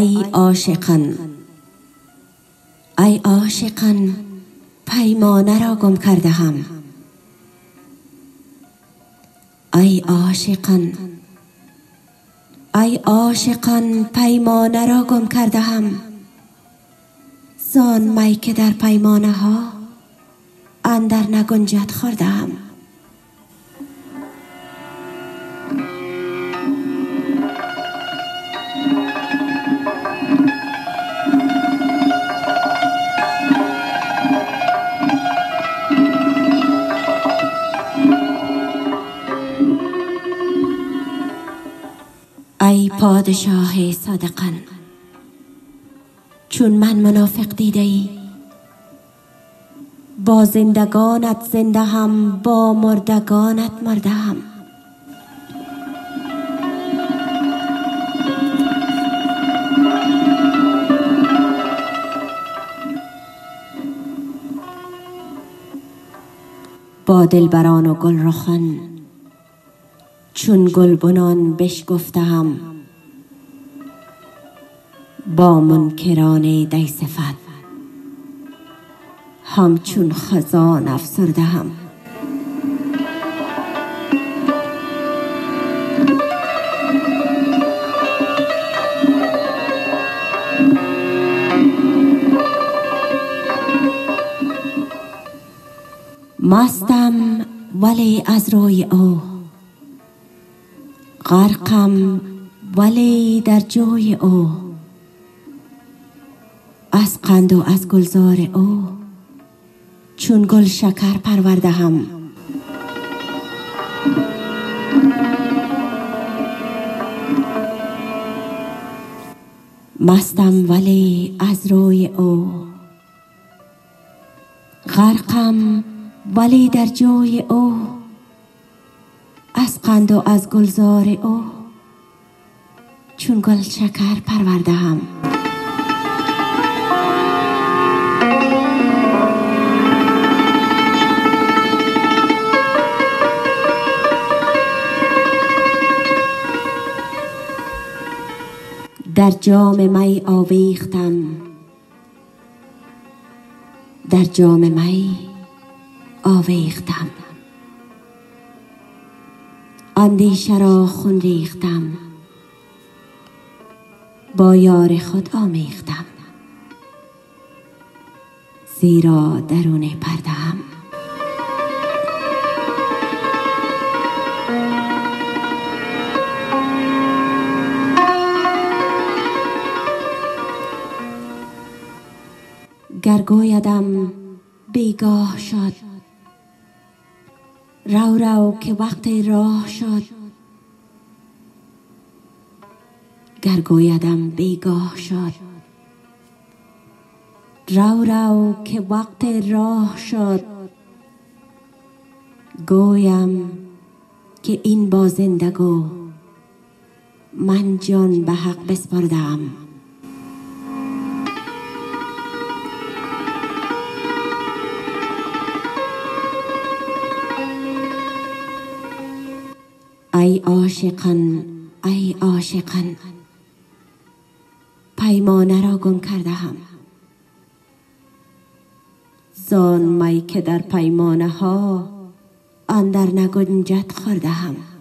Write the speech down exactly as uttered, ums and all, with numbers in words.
ای عاشقان، ای عاشقان، پیمانه را گم کرده هم. ای عاشقان، ای عاشقان، پیمانه را گم کرده هم. زان می که در پیمانه ها اندر نگنجد خورده هم. ای پادشاه صادقان، چون من منافق دیده ای، با زندگانت زنده هم، با مردگانت مرده هم. با دلبران و گلرخان چون گلبنان بشکفتم، با منکران دی صفت همچون خزان افسرده هم. مستم ولی از روی او، غرقم ولی در جوی او. از قند و از گلزار او چون گل شکر پرورده هم. مستم ولی از روی او، غرقم ولی در جوی او. از قند و از گلزار او چون گل شکر پرورده هم. در جام می آویختم، در جام می آویختم. اندیشه را خون ریختم، با یار خود آمیختم. زیرا درون پرده هم. گر گویدم بیگاه شد، رو رو که وقت راه شد. گر گویدم بیگاه شد، رو رو که وقت راه شد. گویم که این با زندگو من جان به حق بسپردم. ای عاشقان، ای عاشقان، پیمانه را گم کرده هم. زان می که در پیمانه ها اندر نگنجد خورده هم.